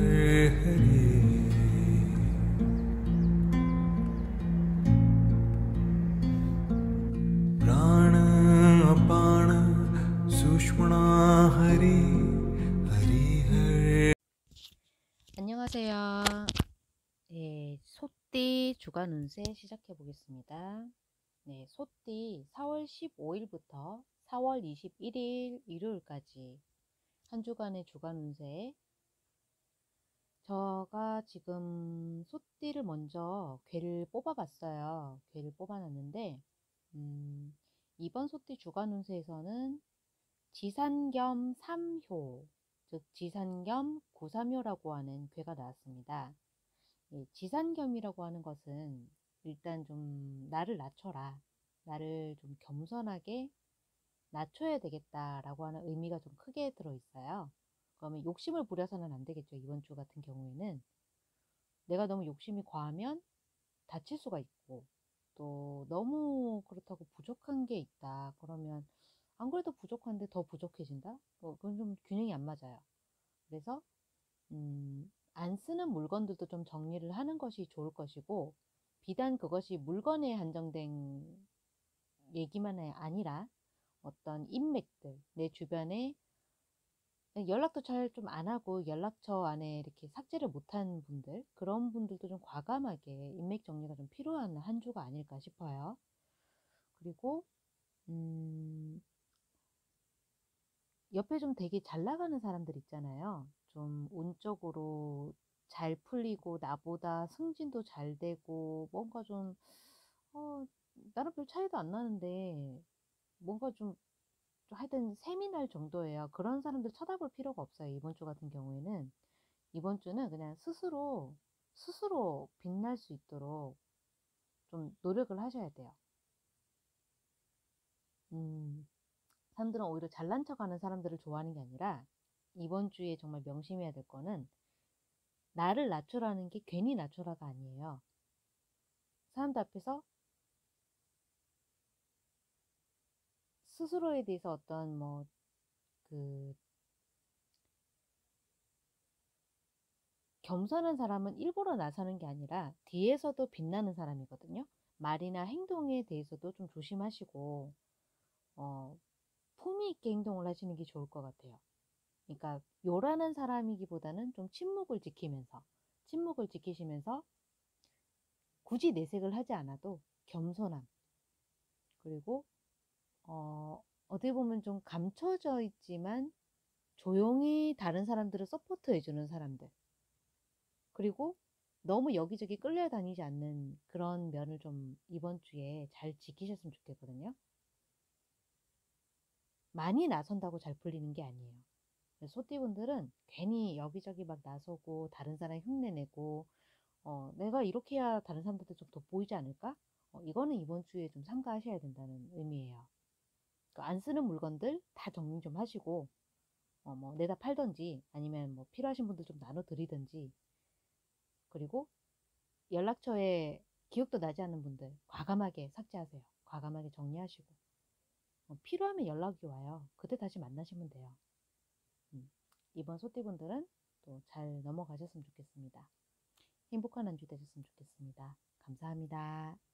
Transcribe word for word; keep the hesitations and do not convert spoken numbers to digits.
हरे प्राण अपान सुषुम्ना हरि हरि हरे. 안녕하세요. 네, 소띠 주간 운세 시작해 보겠습니다. 네, 소띠 사월 십오일부터 사월 이십일일 일요일까지 한 주간의 주간 운세. 제가 지금 소띠를 먼저 괴를 뽑아봤어요. 괴를 뽑아놨는데 음, 이번 소띠 주간 운세에서는 지산겸 삼효, 즉 지산겸 구삼효라고 하는 괴가 나왔습니다. 예, 지산겸이라고 하는 것은 일단 좀 나를 낮춰라, 나를 좀 겸손하게 낮춰야 되겠다라고 하는 의미가 좀 크게 들어있어요. 그러면 욕심을 부려서는 안 되겠죠. 이번 주 같은 경우에는 내가 너무 욕심이 과하면 다칠 수가 있고, 또 너무 그렇다고 부족한 게 있다 그러면 안 그래도 부족한데 더 부족해진다? 뭐 그건 좀 균형이 안 맞아요. 그래서 음, 안 쓰는 물건들도 좀 정리를 하는 것이 좋을 것이고, 비단 그것이 물건에 한정된 얘기만 아니라 어떤 인맥들, 내 주변에 연락도 잘 좀 안 하고 연락처 안에 이렇게 삭제를 못한 분들, 그런 분들도 좀 과감하게 인맥 정리가 좀 필요한 한 주가 아닐까 싶어요. 그리고 음, 옆에 좀 되게 잘 나가는 사람들 있잖아요. 좀 운적으로 잘 풀리고 나보다 승진도 잘 되고 뭔가 좀 어, 나랑 별 차이도 안 나는데 뭔가 좀, 좀 하여튼 셈이 날 정도예요. 그런 사람들 쳐다볼 필요가 없어요. 이번 주 같은 경우에는 이번 주는 그냥 스스로 스스로 빛날 수 있도록 좀 노력을 하셔야 돼요. 음, 사람들은 오히려 잘난 척하는 사람들을 좋아하는 게 아니라 이번 주에 정말 명심해야 될 거는 나를 낮추라는 게 괜히 낮추라가 아니에요. 사람들 앞에서 스스로에 대해서 어떤 뭐 그 겸손한 사람은 일부러 나서는 게 아니라 뒤에서도 빛나는 사람이거든요. 말이나 행동에 대해서도 좀 조심하시고 어, 품위 있게 행동을 하시는 게 좋을 것 같아요. 그러니까 요란한 사람이기보다는 좀 침묵을 지키면서 침묵을 지키시면서 굳이 내색을 하지 않아도 겸손함, 그리고 어, 어떻게 보면 좀 감춰져 있지만 조용히 다른 사람들을 서포트 해주는 사람들, 그리고 너무 여기저기 끌려다니지 않는 그런 면을 좀 이번 주에 잘 지키셨으면 좋겠거든요. 많이 나선다고 잘 풀리는 게 아니에요. 소띠분들은 괜히 여기저기 막 나서고 다른 사람 흉내내고 어, 내가 이렇게 해야 다른 사람들도 좀 돋보이지 않을까? 어, 이거는 이번 주에 좀 삼가하셔야 된다는 의미예요. 그러니까 안 쓰는 물건들 다 정리 좀 하시고 어, 뭐 내다 팔던지 아니면 뭐 필요하신 분들 좀 나눠 드리든지, 그리고 연락처에 기억도 나지 않는 분들 과감하게 삭제하세요. 과감하게 정리하시고 어, 필요하면 연락이 와요. 그때 다시 만나시면 돼요. 음, 이번 소띠분들은 또 잘 넘어가셨으면 좋겠습니다. 행복한 한 주 되셨으면 좋겠습니다. 감사합니다.